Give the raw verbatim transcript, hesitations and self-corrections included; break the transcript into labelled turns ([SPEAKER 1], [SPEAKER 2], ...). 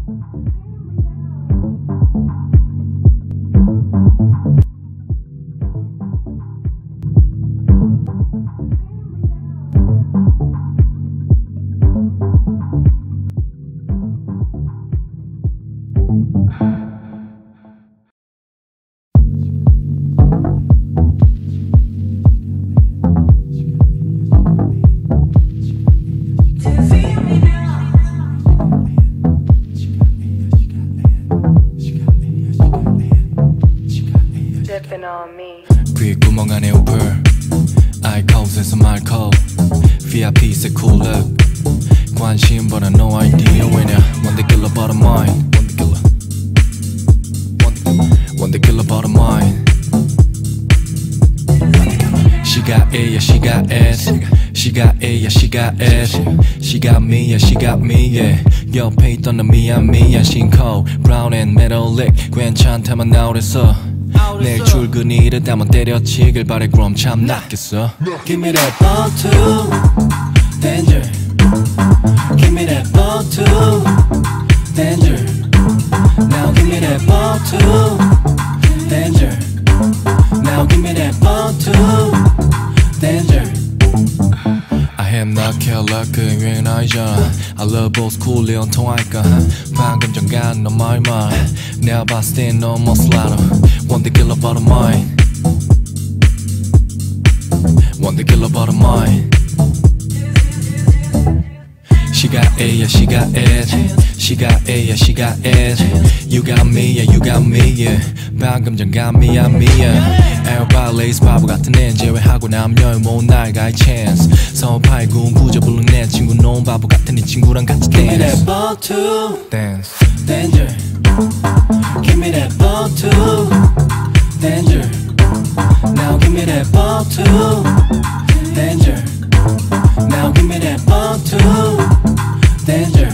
[SPEAKER 1] 귀 구멍 안에 우플 아이카웃에서 말코 브이아이피에서 쿨러 관심 벌어 no idea 왜냐 원대 길러 벌어 mine 원대 길러 원대 길러 벌어 mine She got A, yeah, she got S. She got A, yeah, she got S. She got me, yeah, she got me, yeah. 옆에 있던 너 미안 미안 신코 Brown and metallic 괜찮다만 나오랬어 내일 출근이 이르다면 때려치길 바래 그럼 참 낫겠어 Give me that ball too Danger Give me that ball too Danger Now give me that ball too Danger Now give me that ball too Danger I am not killer 그 유행은 아니잖아 I love old school 리온 통할까 방금 전간 너 말만 내가 봤을 땐 너무 슬라로 One the killer bottom mine One the killer bottom mine She got A, yeah, she got S. She got A, yeah, she got S. You got me, yeah, you got me, yeah. 방금 전간 미안 미안 Everybody lays 바보 같은 애 제외하고 남녀의 모은 날가의 chance 서팔군 구조 부른 내 친구 놈 바보 같은 네 친구랑 같이 dance Give me that ball too Dance Danger Give me that ball too Danger Now give me that ball too Danger Now give me that ball too Danger